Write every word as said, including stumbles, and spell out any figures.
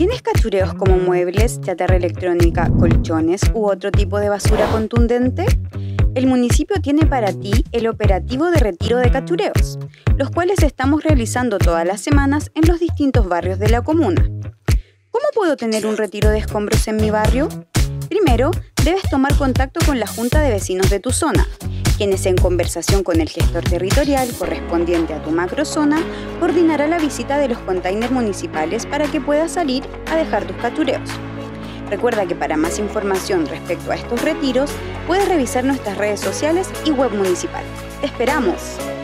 ¿Tienes cachureos como muebles, chatarra electrónica, colchones u otro tipo de basura contundente? El municipio tiene para ti el operativo de retiro de cachureos, los cuales estamos realizando todas las semanas en los distintos barrios de la comuna. ¿Cómo puedo tener un retiro de escombros en mi barrio? Primero, debes tomar contacto con la Junta de Vecinos de tu zona, quienes en conversación con el gestor territorial correspondiente a tu macrozona coordinará la visita de los containers municipales para que puedas salir a dejar tus cachureos. Recuerda que para más información respecto a estos retiros, puedes revisar nuestras redes sociales y web municipal. ¡Te esperamos!